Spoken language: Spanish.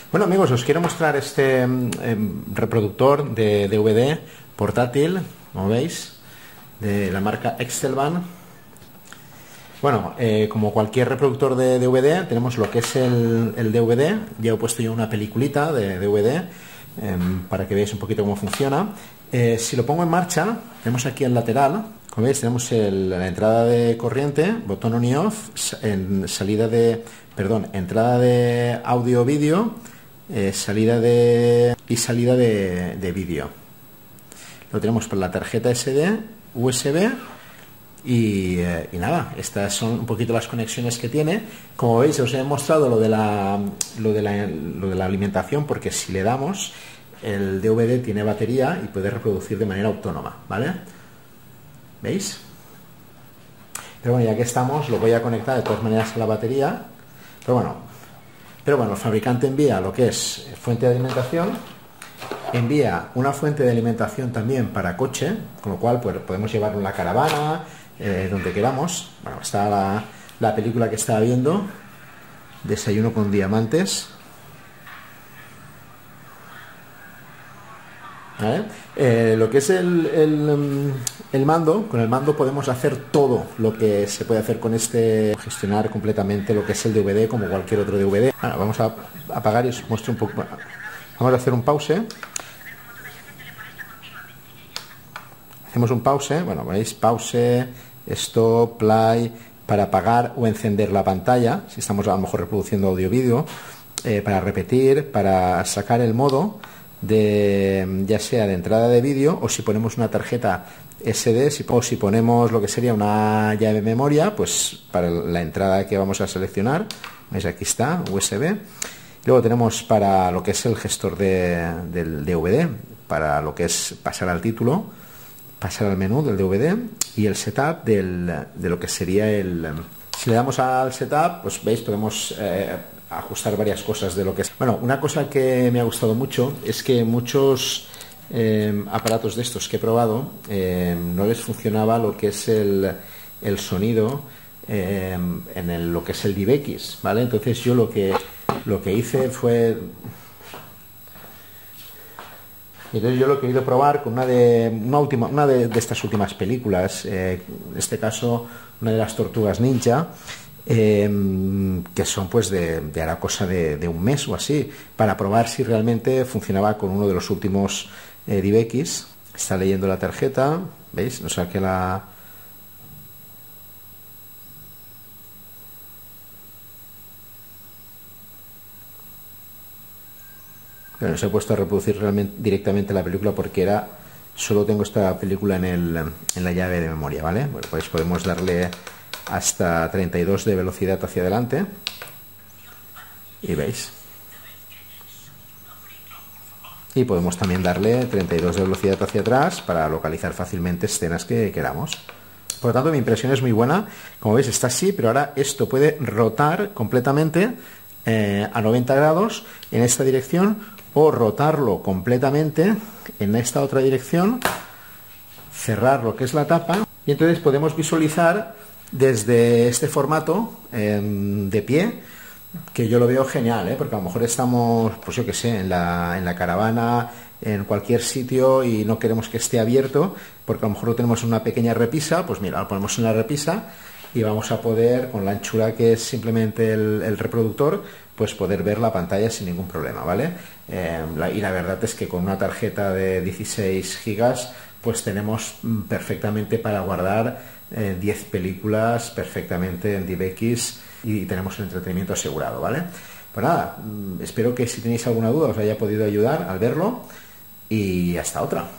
Bueno amigos, os quiero mostrar este reproductor de DVD portátil, como veis, de la marca Excelban. Bueno, como cualquier reproductor de DVD, tenemos lo que es el DVD. Ya he puesto yo una peliculita de DVD para que veáis un poquito cómo funciona. Si lo pongo en marcha, tenemos aquí el lateral, como veis, tenemos la entrada de corriente, botón on y off, entrada de audio-vídeo, salida de vídeo. Lo tenemos por la tarjeta SD, USB y nada, estas son un poquito las conexiones que tiene. Como veis, os he mostrado lo de la alimentación, porque si le damos, el DVD tiene batería y puede reproducir de manera autónoma, ¿vale? ¿Veis? Pero bueno, ya que estamos, lo voy a conectar de todas maneras a la batería. Pero bueno, el fabricante envía lo que es fuente de alimentación, envía una fuente de alimentación también para coche, con lo cual pues, podemos llevarlo en la caravana, donde queramos. Bueno, está la película que estaba viendo, Desayuno con Diamantes. ¿Vale? Lo que es el mando, con el mando podemos hacer todo lo que se puede hacer con este, gestionar completamente lo que es el DVD como cualquier otro DVD. Bueno, vamos a apagar y os muestro un poco. Vamos a hacer un pause. Hacemos un pause, bueno, veis, pause, stop, play, para apagar o encender la pantalla, si estamos a lo mejor reproduciendo audio-vídeo, para repetir, para sacar el modo ya sea de entrada de vídeo, o si ponemos una tarjeta SD, o si ponemos lo que sería una llave de memoria, pues para la entrada que vamos a seleccionar. ¿Veis? Aquí está, USB. Luego tenemos para lo que es el gestor del DVD, para lo que es pasar al título, pasar al menú del DVD, y el setup de lo que sería si le damos al setup, pues veis, podemos ajustar varias cosas de lo que es. Bueno, una cosa que me ha gustado mucho es que muchos aparatos de estos que he probado no les funcionaba lo que es el sonido en lo que es el DivX, ¿vale? Entonces yo lo que hice fue... Entonces yo lo que he ido a probar con una de estas últimas películas, en este caso una de las Tortugas Ninja, que son pues de ahora cosa de un mes o así, para probar si realmente funcionaba con uno de los últimos DivX. Está leyendo la tarjeta, ¿veis? No saqué la... Bueno, se he puesto a reproducir directamente la película porque solo tengo esta película en la llave de memoria, ¿vale? Bueno, pues podemos darle hasta 32 de velocidad hacia adelante y veis. Y podemos también darle 32 de velocidad hacia atrás para localizar fácilmente escenas que queramos. Por lo tanto, mi impresión es muy buena. Como veis, está así, pero ahora esto puede rotar completamente a 90 grados en esta dirección, o rotarlo completamente en esta otra dirección, cerrar lo que es la tapa, y entonces podemos visualizar desde este formato de pie, que yo lo veo genial, porque a lo mejor estamos, pues yo que sé, en la caravana, en cualquier sitio, y no queremos que esté abierto, porque a lo mejor lo tenemos en una pequeña repisa. Pues mira, lo ponemos en la repisa y vamos a poder, con la anchura que es simplemente el reproductor, pues poder ver la pantalla sin ningún problema, ¿vale? Y la verdad es que con una tarjeta de 16 gigas pues tenemos perfectamente para guardar 10 películas perfectamente en DivX, y tenemos el entretenimiento asegurado, ¿vale? Pues nada, espero que si tenéis alguna duda os haya podido ayudar al verlo, y hasta otra.